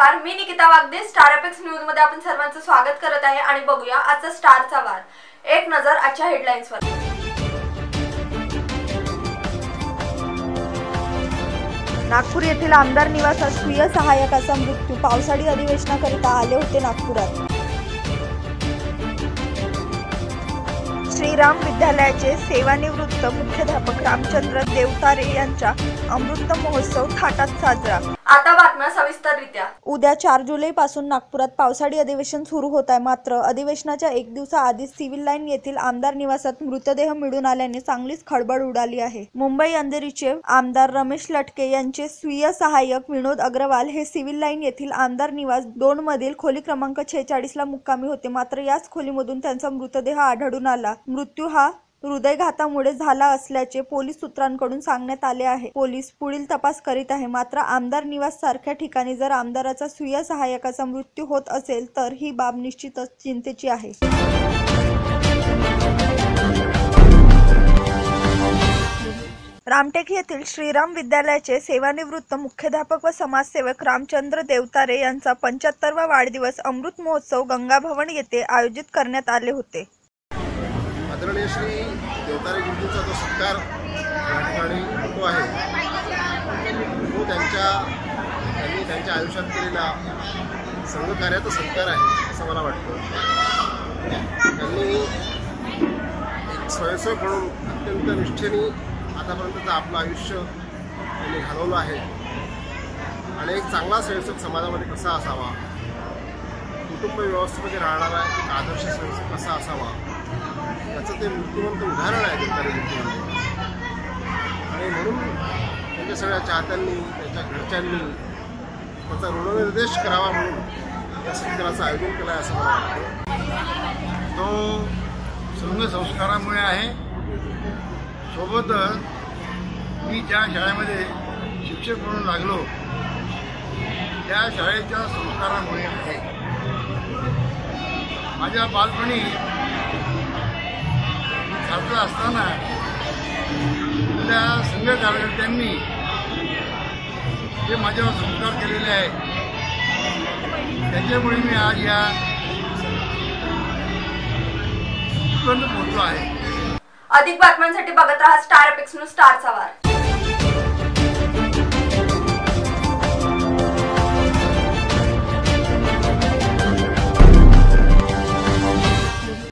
नमस्कार, मी Nikita Wagde. Star apex news मध्ये आपण सर्वांचं स्वागत करत आहे आणि बघूया आजचा स्टारचा वार. एक नजर आजच्या हेडलाईन्सवर. नागपूर येथील आमदार निवासात स्वीय सहाय्यकाचा मृत्यू. पावसाळी अधिवेशनाकरिता आले होते नागपुरात. श्रीराम विद्यालयाचे सेवानिवृत्त मुख्याध्यापक रामचंद्र देवतारे यांचा अमृत महोत्सव थाटात साजरा. आता बातम्या सविस्तररित्या. उद्या 4 जुलै पासून नागपुरात पावसाळी अधिवेशन सुरू होत आहे. मात्र अधिवेशनाच्या एक दिवसाआधीच सिव्हिल लाईन येथील आमदार निवासात मृतदेह मिळून आल्याने चांगलीच खळबळ उडाली आहे. मुंबई अंधेरीचे आमदार रमेश लटके यांचे स्वीय सहाय्यक विनोद अग्रवाल हे सिव्हिल लाईन येथील आमदार निवास 2 मधील खोली क्रमांक 46 ला मुक्कामी होते. मात्र याच खोलीमधून त्यांचा मृतदेह आढळून आला. मृत्यू हा हृदयघातामुळे झाला असल्याचे पोलीस सूत्रांकडून सांगण्यात आले आहे. पोलीस पुढील तपास करीत आहे. मात्र आमदार निवास सारख्या ठिकाणी जर आमदाराचा स्वीय सहाय्यकाचा मृत्यू होत असेल तर ही बाब निश्चितच चिंतेची आहे. रामटेक येथील श्रीराम विद्यालयाचे सेवानिवृत्त मुख्याध्यापक व समाजसेवक रामचंद्र देवतारे यांचा 75वा वाढदिवस अमृत महोत्सव गंगाभवन येथे आयोजित करण्यात आले होते. आदरणीय श्री देवतारे गुरुजींचा जो सत्कार या ठिकाणी होतो आहे तो त्यांनी त्यांच्या आयुष्यात केलेला संघकार्याचा सत्कार आहे असं मला वाटतं. त्यांनी एक स्वयंसेवक म्हणून अत्यंत निष्ठेने आतापर्यंतचं आपलं आयुष्य त्यांनी घालवलं आहे आणि एक चांगला स्वयंसेवक समाजामध्ये कसा असावा, कुटुंब व्यवस्थेमध्ये राहणारा एक आदर्श स्वयंसेवक कसा असावा याचं ते मूर्तिमंत उदाहरण आहे देवतारे गुरुजी. आणि म्हणून त्यांच्या सगळ्या चाहत्यांनी, त्यांच्या घरच्यांनी त्याचा ऋणनिर्देश करावा म्हणून या सत्काराचं आयोजन केलं आहे असं मला वाटतं. तो संघ संस्कारामुळे आहे. सोबतच मी ज्या शाळेमध्ये शिक्षक म्हणून लागलो त्या शाळेच्या संस्कारामुळे आहे. माझ्या बालपणी छात्र असताना त्या संघ कार्यकर्त्यांनी जे माझ्यावर संस्कार केलेले आहे त्याच्यामुळे मी आज या पर्यंत पोहोचलो आहे. अधिक बातम्यांसाठी बघत राहा स्टार एपेक्स न्यूज, स्टारचा वार.